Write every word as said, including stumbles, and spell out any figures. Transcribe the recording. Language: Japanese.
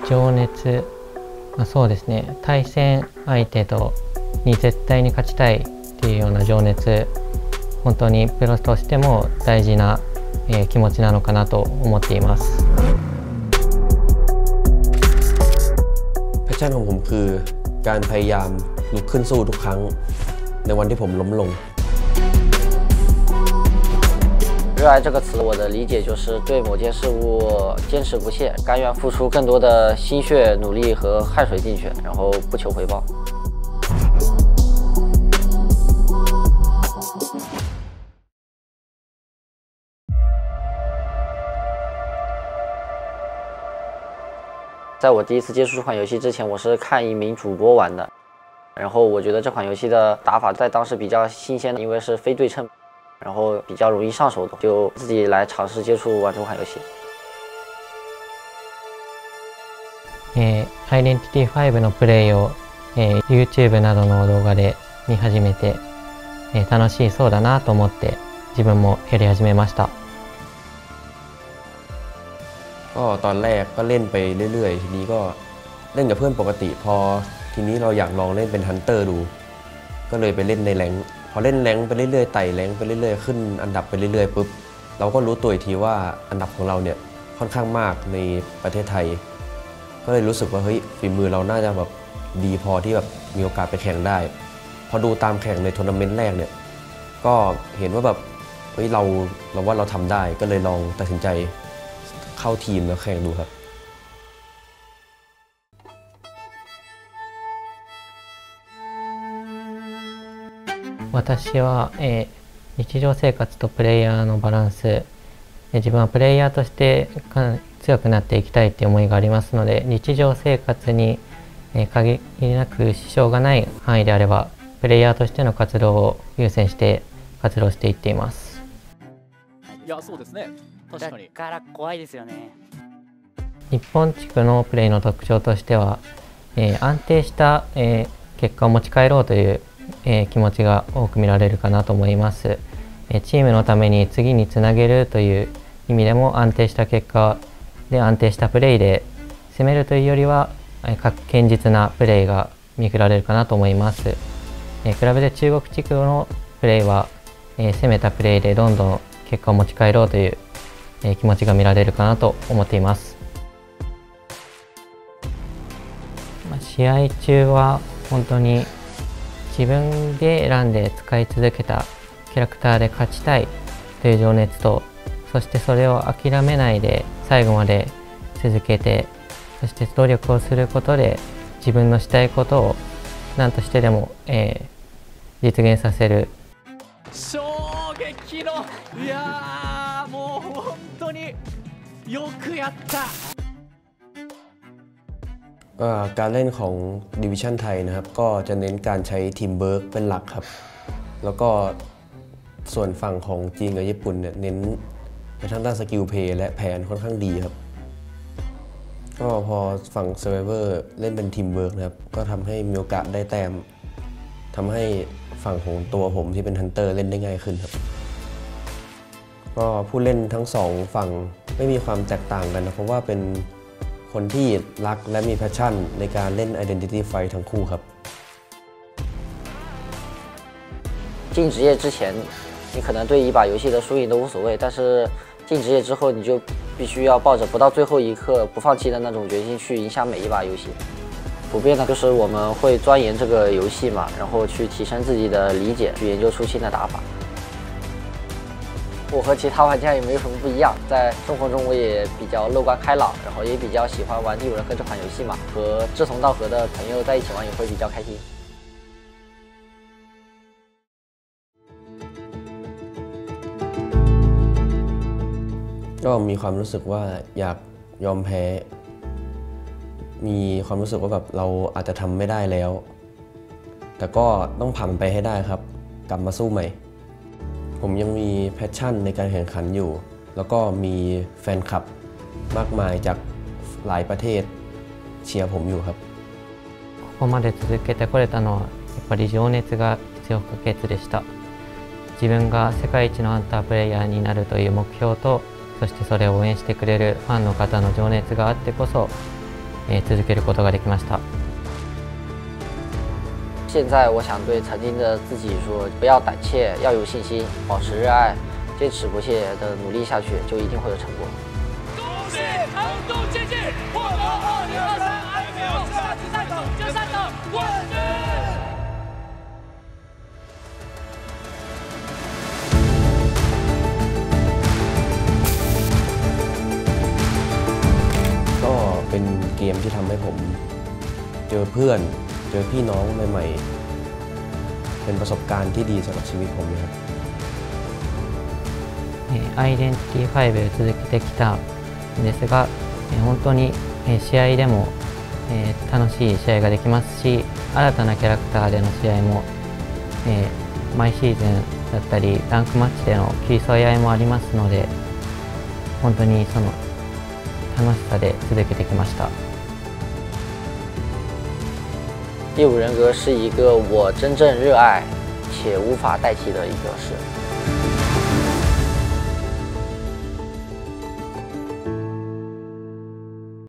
情熱、まあ、そうですね、対戦相手とに絶対に勝ちたいっていうような情熱、本当にプロとしても大事な、えー、気持ちなのかなと思っています。 แพชชั่นของผมคือการพยายามลุกขึ้นสู้ทุกครั้งในวันที่ผมล้มลง。 热爱这个词，我的理解就是对某件事物坚持不懈，甘愿付出更多的心血、努力和汗水进去，然后不求回报。在我第一次接触这款游戏之前，我是看一名主播玩的，然后我觉得这款游戏的打法在当时比较新鲜的，因为是非对称。然后比较容易上手的，就自己来尝试接触玩这款游戏。 えー、アイデンティティファイブのプレイを、えー、YouTube などの動画で見始めて、えー、楽しいそうだなと思って自分もやり始めました。 ก็ตอนแรกก็เล่นไปเรื่อยๆทีนี้ก็เล่นกับเพื่อนปกติพอทีนี้เราอยากลองเล่นเป็นฮันเตอร์ดูก็เลยไปเล่นในแรงพอเล่นแรงไปเรื่อยๆไต่แรงไปเรื่อยๆขึ้นอันดับไปเรื่อยๆปุ๊บเราก็รู้ตัวอีกทีว่าอันดับของเราเนี่ยค่อนข้างมากในประเทศไทยก็เลยรู้สึกว่าเฮ้ยฝีมือเราน่าจะแบบดีพอที่แบบมีโอกาสไปแข่งได้พอดูตามแข่งในทัวร์นาเมนต์แรกเนี่ยก็เห็นว่าแบบเฮ้ยเราเราว่าเราทำได้ก็เลยลองตัดสินใจเข้าทีมแล้วแข่งดูครับ私は、えー、日常生活とプレイヤーのバランス、えー、自分はプレイヤーとして強くなっていきたいという思いがありますので、日常生活に、えー、限りなく支障がない範囲であればプレイヤーとしての活動を優先して活動していっています。 いや、そうですね。確かに。だから怖いですよね。 日本地区のプレイの特徴としては、えー、安定した、えー、結果を持ち帰ろうというえー、気持ちが多く見られるかなと思います。えー、チームのために次につなげるという意味でも安定した結果で安定したプレーで攻めるというよりは、えー、堅実なプレーが見受けられるかなと思います。えー、比べて中国地区のプレーは、えー、攻めたプレーでどんどん結果を持ち帰ろうという、えー、気持ちが見られるかなと思っています。まあ、試合中は本当に自分で選んで使い続けたキャラクターで勝ちたいという情熱と、そしてそれを諦めないで最後まで続けて、そして努力をすることで自分のしたいことを何としてでも、えー、実現させる。 衝撃の、いやーもう本当によくやった。 การเล่นของดิวิชั่นไทยนะครับก็จะเน้นการใช้ทีมเวิร์กเป็นหลักครับแล้วก็ส่วนฝั่งของจีนกับญี่ปุ่นเนี่ยเน้นไปทางด้านสกิลเพลย์และแผนค่อนข้างดีครับก็พอฝั่ง Survivor เล่นเป็นทีมเวิร์กนะครับก็ทำให้มีโอกาสได้แต้มทำให้ฝั่งของตัวผมที่เป็นฮันเตอร์เล่นได้ง่ายขึ้นครับก็ผู้เล่นทั้งสองฝั่งไม่มีความแตกต่างกันนะเพราะว่าเป็นคนที่รักและมีแพชชั่นในการเล่น Identity Fight ทั้งคู่ครับ进职业之前，你可能对一把游戏的输赢都无所谓，但是进职业之后，你就必须要抱着不到最后一刻不放弃的那种决心去影响每一把游戏。普遍的就是我们会钻研这个游戏嘛，然后去提升自己的理解，去研究出新的打法。我和其他玩家也没有什么不一样，在生活中我也比较乐观开朗，然后也比较喜欢玩《第五人格》这款游戏嘛，和志同道合的朋友在一起玩也会比较开心。 ก็มีความรู้สึกว่าอยากยอมแพ้มีความรู้สึกว่าแบบเราอาจจะทำไม่ได้แล้วแต่ก็ต้องผ่านมันไปให้ได้ครับกลับมาสู้ใหม่ผมยังมีแพชชั่นในการแข่งขันอยู่แล้วก็มีแฟนคลับมากมายจากหลายประเทศเชียร์ผมอยู่ครับここまで続けてこれたのはやっぱり情熱が必要不可欠でした。自分が世界一のハンタープレイヤーになるという目標と、そしてそれを応援してくれるファンの方の情熱があってこそ、 えー続けることができました。 现在我想对曾经的自己说，不要胆怯，要有信心，保持热爱，坚持不懈的努力下去，就一定会有成果。 恭喜横渡奇迹，获得二零二三 I P L 夏季赛总决赛的冠军。 ก็เป็นเกมที่ทำให้ผมเจอเพื่อนเจอพี่น้องใหม่ๆเป็นประสบการณ์ที่ดีสำหรับชีวิตผมเลยครับアイデンティティファイブ続けてきたんですが、えー本当にえー試合でもえー楽しい試合ができますし、新たなキャラクターでの試合もえー毎シーズンだったりランクマッチでの競い合いもありますので、本当にその楽しさで続けてきました。 业务人格是一个我真正热爱且无法代替的一个事。